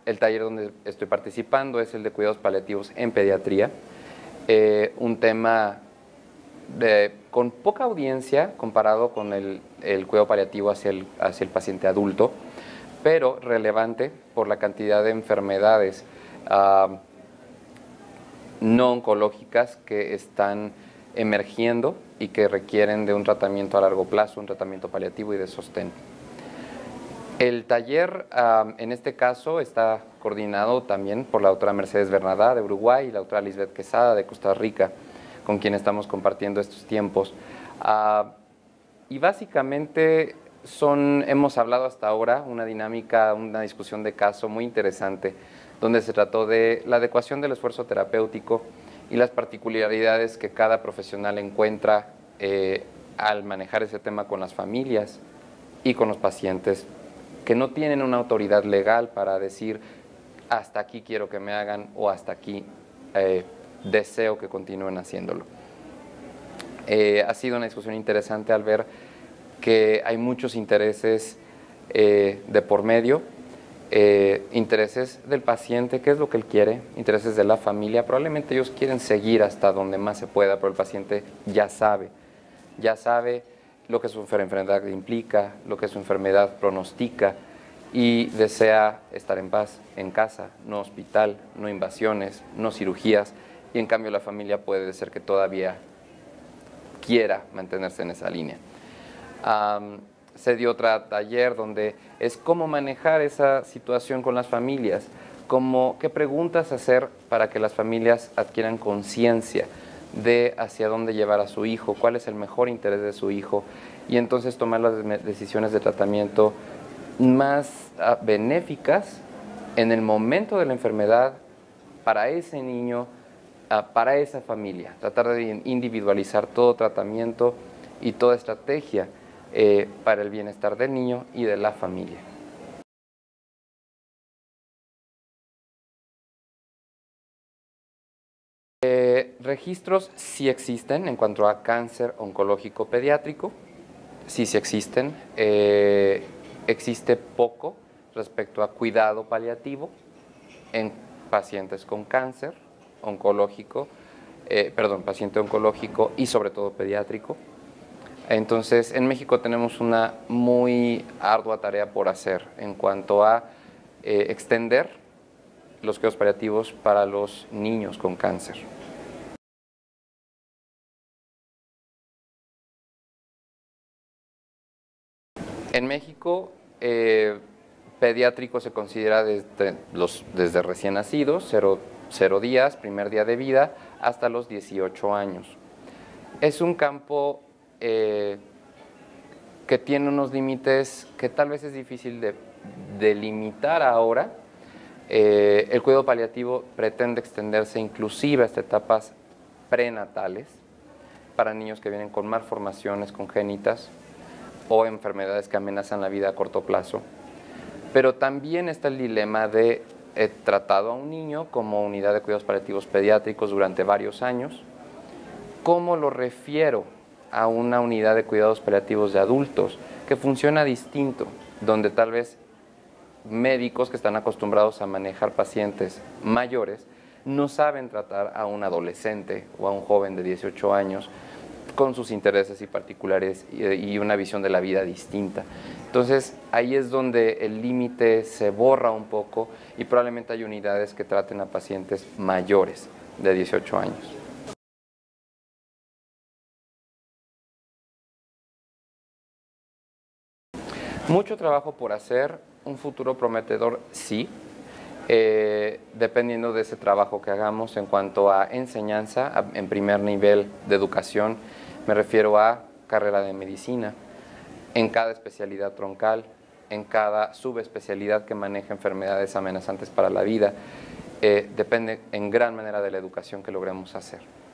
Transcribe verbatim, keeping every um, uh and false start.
el taller donde estoy participando es el de cuidados paliativos en pediatría, eh, un tema de, con poca audiencia comparado con el, el cuidado paliativo hacia el, hacia el paciente adulto, pero relevante por la cantidad de enfermedades uh, no oncológicas que están emergiendo y que requieren de un tratamiento a largo plazo, un tratamiento paliativo y de sostén. El taller, um, en este caso, está coordinado también por la doctora Mercedes Bernadá de Uruguay y la doctora Lisbeth Quesada de Costa Rica, con quien estamos compartiendo estos tiempos. Uh, y básicamente son, hemos hablado hasta ahora, una dinámica, una discusión de caso muy interesante, donde se trató de la adecuación del esfuerzo terapéutico y las particularidades que cada profesional encuentra eh, al manejar ese tema con las familias y con los pacientes que no tienen una autoridad legal para decir hasta aquí quiero que me hagan o hasta aquí eh, deseo que continúen haciéndolo. Eh, ha sido una discusión interesante al ver que hay muchos intereses eh, de por medio, eh, intereses del paciente, qué es lo que él quiere, intereses de la familia. Probablemente ellos quieren seguir hasta donde más se pueda, pero el paciente ya sabe, ya sabe lo que su enfermedad implica, lo que su enfermedad pronostica y desea estar en paz, en casa, no hospital, no invasiones, no cirugías, y en cambio la familia puede ser que todavía quiera mantenerse en esa línea. Um, se dio otro taller donde es cómo manejar esa situación con las familias, cómo, qué preguntas hacer para que las familias adquieran conciencia de hacia dónde llevar a su hijo, cuál es el mejor interés de su hijo, y entonces tomar las decisiones de tratamiento más uh, benéficas en el momento de la enfermedad para ese niño, uh, para esa familia. Tratar de individualizar todo tratamiento y toda estrategia eh, para el bienestar del niño y de la familia. Eh, registros sí existen en cuanto a cáncer oncológico pediátrico, sí, sí existen. Eh, existe poco respecto a cuidado paliativo en pacientes con cáncer oncológico, eh, perdón, paciente oncológico y sobre todo pediátrico. Entonces, en México tenemos una muy ardua tarea por hacer en cuanto a eh, extender los cuidados paliativos para los niños con cáncer. En México, eh, pediátrico se considera desde, los, desde recién nacidos, cero, cero días, primer día de vida, hasta los dieciocho años. Es un campo eh, que tiene unos límites que tal vez es difícil de delimitar ahora. Eh, el cuidado paliativo pretende extenderse inclusive hasta etapas prenatales para niños que vienen con malformaciones congénitas o enfermedades que amenazan la vida a corto plazo. Pero también está el dilema de he tratado a un niño como unidad de cuidados paliativos pediátricos durante varios años. ¿Cómo lo refiero a una unidad de cuidados paliativos de adultos que funciona distinto, donde tal vez médicos que están acostumbrados a manejar pacientes mayores no saben tratar a un adolescente o a un joven de dieciocho años con sus intereses y particulares y una visión de la vida distinta? Entonces, ahí es donde el límite se borra un poco y probablemente hay unidades que traten a pacientes mayores de dieciocho años. Mucho trabajo por hacer, un futuro prometedor sí, eh, dependiendo de ese trabajo que hagamos en cuanto a enseñanza, a, en primer nivel de educación, me refiero a carrera de medicina, en cada especialidad troncal, en cada subespecialidad que maneja enfermedades amenazantes para la vida, eh, depende en gran manera de la educación que logremos hacer.